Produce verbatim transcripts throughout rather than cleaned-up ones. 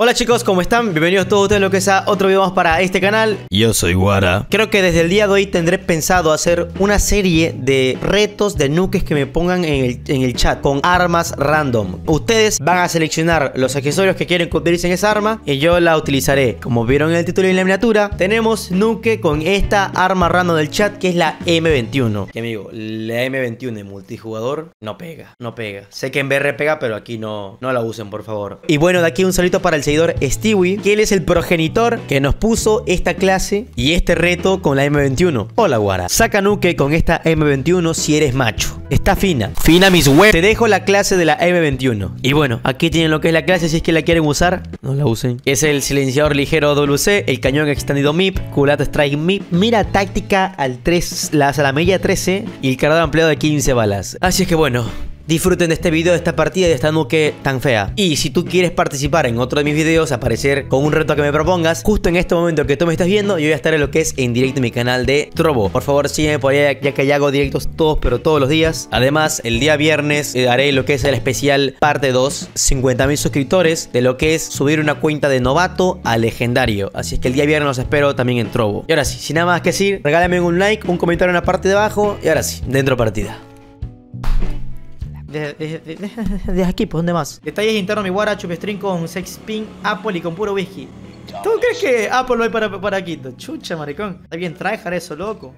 Hola chicos, ¿cómo están? Bienvenidos todos ustedes a lo que es a otro video más para este canal. Yo soy Guara. Creo que desde el día de hoy tendré pensado hacer una serie de retos de nukes que me pongan en el, en el chat con armas random. Ustedes van a seleccionar los accesorios que quieren que utilicen esa arma y yo la utilizaré. Como vieron en el título y en la miniatura, tenemos nuke con esta arma random del chat que es la M veintiuno. Y amigo, la M veintiuno en multijugador no pega, no pega. Sé que en V R pega, pero aquí no, no la usen, por favor. Y bueno, de aquí un saludito para el seguidor Stewie, que él es el progenitor que nos puso esta clase y este reto con la M veintiuno. Hola Guara, saca nuke con esta M veintiuno si eres macho. Está fina, fina mis web. Te dejo la clase de la M veintiuno. Y bueno, aquí tienen lo que es la clase, si es que la quieren usar, no la usen. Es el silenciador ligero W C, el cañón extendido M I P, culata strike M I P, mira táctica al tres, la salamilla trece y el cargador ampliado de quince balas. Así es que bueno, disfruten de este video, de esta partida y de esta nuke tan fea. Y si tú quieres participar en otro de mis videos, aparecer con un reto que me propongas, justo en este momento que tú me estás viendo, yo voy a estar en lo que es en directo en mi canal de Trovo. Por favor, sígueme por ahí, ya que ya hago directos todos, pero todos los días. Además, el día viernes eh, haré lo que es el especial parte dos, cincuenta mil suscriptores, de lo que es subir una cuenta de novato a legendario. Así es que el día viernes los espero también en Trovo. Y ahora sí, sin nada más que decir, regálame un like, un comentario en la parte de abajo. Y ahora sí, dentro partida. Desde de, de, de, de aquí, pues, ¿dónde más? Detalles internos, mi Guara, chupestring con sex pin, Apple y con puro whisky. ¿Tú crees que Apple va a ir para, para Quito? Chucha, maricón. Está bien tryhard eso, loco.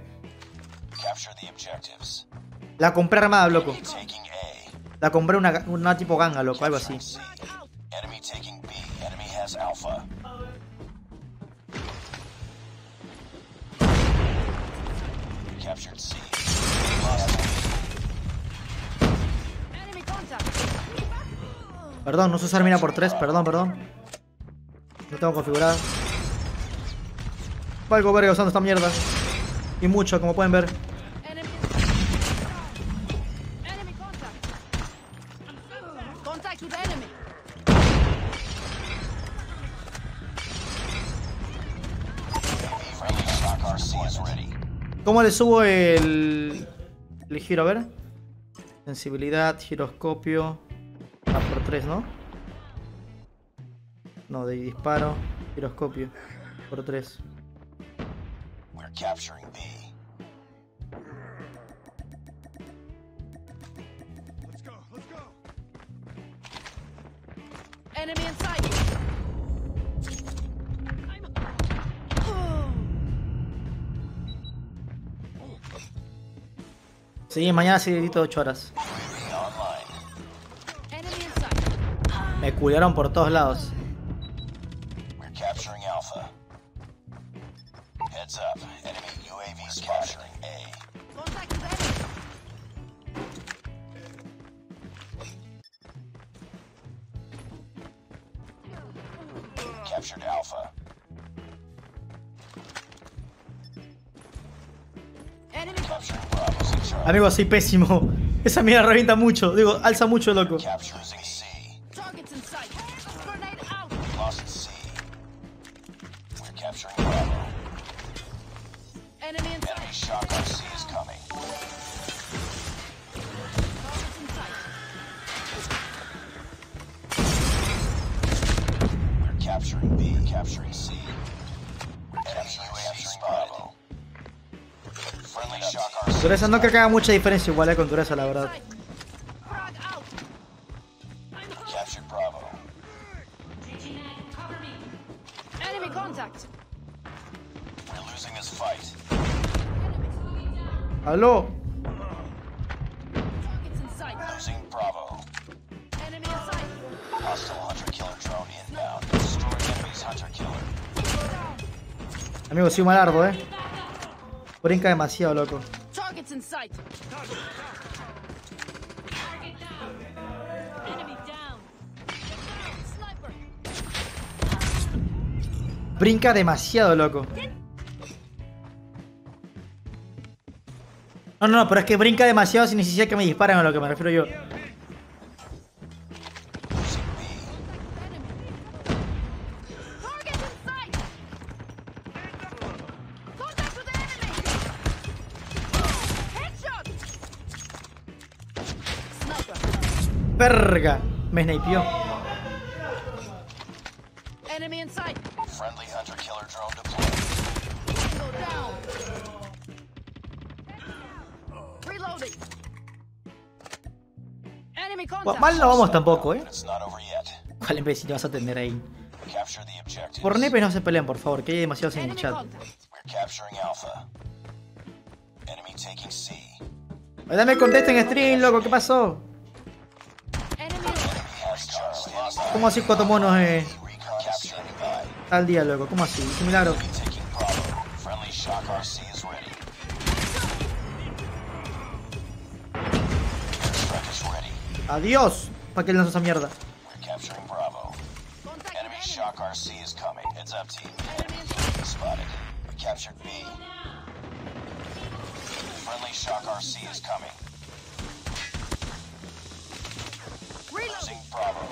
La compré armada, loco. La compré una, una tipo ganga, loco, algo así. Perdón, no sé usar mina por tres, perdón, perdón. No tengo configurada. Valgo verga usando esta mierda. Y mucho, como pueden ver. ¿Cómo le subo el, el giro? A ver. Sensibilidad, giroscopio. Ah, por tres, ¿no? No, de disparo, giroscopio. Por tres. We're capturing B. Let's go, let's go. Enemy in sight. Sí, mañana sí edito ocho horas. Me culiaron por todos lados. Amigo, soy pésimo. Esa mierda revienta mucho. Digo, alza mucho, loco. Dureza no creo que haga mucha diferencia igual eh, con dureza, la verdad. Aló. Amigo, soy un malardo, eh. Brinca demasiado, loco. Brinca demasiado, loco. No, no, no, pero es que brinca demasiado sin necesidad que me disparen, a lo que me refiero yo. Verga, me snipeó. Enemy in sight. Friendly hunter killer drone deployed. Go down. Reloading. Enemy contact. Mal no vamos tampoco, eh. It's not over yet. ¿Cuál imbécil te vas a tener ahí? Capture the objectives. Por nepes no se peleen, por favor, que hay demasiados en el Enemy chat. contact. We're capturing Alpha. Enemy taking C. Ay, dame contesta en stream, loco, ¿qué pasó? Enemy Has Charlie. ¿Cómo así cuatro monos eh, Capturing by. al día, loco? ¿Cómo así? Es un milagro. Taking Bravo. Friendly Shock R C is ready. Airstrike is ready. Adiós. ¿Para qué lanzó esa mierda? We're capturing Bravo. contact. Enemy Enemy. Shock R C is coming. Heads up, team. Enemy in sight. Spotted. We captured B. Friendly Shock R C is coming. Losing Bravo.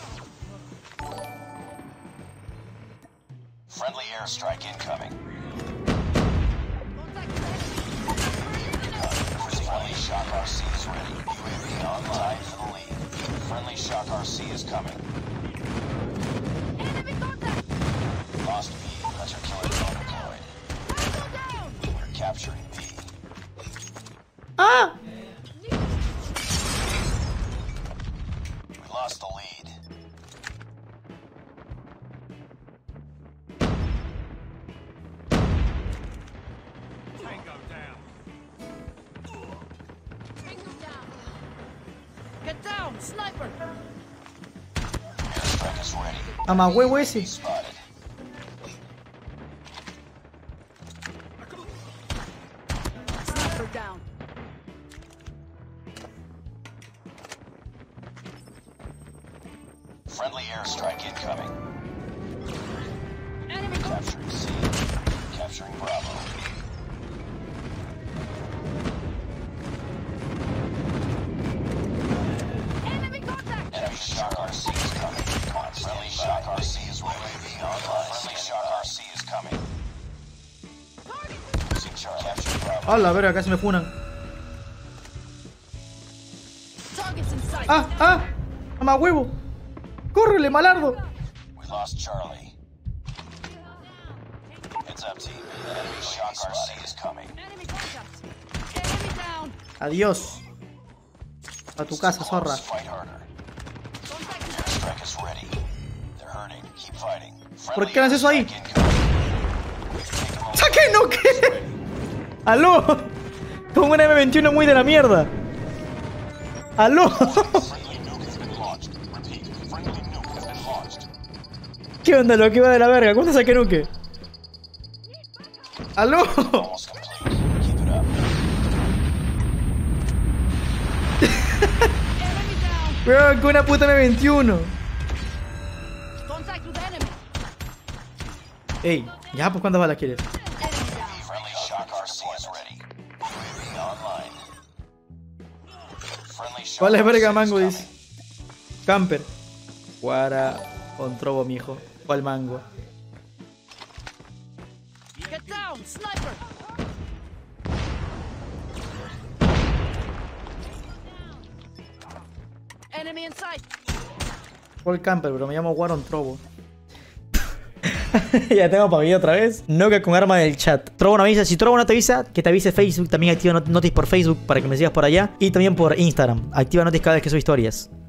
Friendly airstrike incoming. Contact with enemy. Friendly Shock R C is ready. U A V online for the lead. Friendly Shock R C is coming. Enemy contact. Lost B. Hunter killer drone deployed. Go down. We're capturing B. ¡Ah! We lost the lead. Get down, sniper. Airstrike is ready. Ama huevo ese. Spotted. Sniper down. Friendly airstrike incoming. Enemy contact. Capturing C. Capturing Bravo. Enemy contact. Enemy Shock R C is coming. Friendly Shock R C is ready. Online. Friendly Shock R C is coming. Losing Charlie. Capture Bravo. A la verga, casi me funan. Targets in sight. ¡Ah! ¡Ah! ¡Ama huevo! ¡Córrele, malardo! We lost Charlie. Heads up, team. Enemy Shock R C is coming. Enemy contact. Enemy down. Adiós. A tu casa, zorra. Fight harder. Contact with Airstrike is ready. They're hurting. Keep fighting. ¿Por qué haces eso ahí? Friendly airstrike incoming. ¡Saque no qué! ¡Aló! Con una M veintiuno muy de la mierda. ¡Aló! Friendly nuke has been launched. Repeat. Friendly nuke has been launched. ¿Qué onda, lo que va de la verga? ¿Cómo está saque nuke? ¡Aló! Almost complete. Keep it up. enemy down. Weón, con una puta M veintiuno. Contact with enemy. Ey, ya, pues ¿cuántas balas quieres? Enemy down. Friendly Shock R C is ready. U A V online. Friendly Shock ¿Cuál es R C verga, is mango? coming. Dice. Camper. Guara con trobo, mijo. ¿Cuál mango? Get down, sniper. Enemy in sight. ¿Cuál camper, bro? Me llamo Waron Trobo. Ya tengo para mí otra vez. Noca con arma del chat. Trobo no avisa. Si Trobo no te avisa, que te avise Facebook. También activa not- notis por Facebook para que me sigas por allá. Y también por Instagram. Activa notis cada vez que subo historias.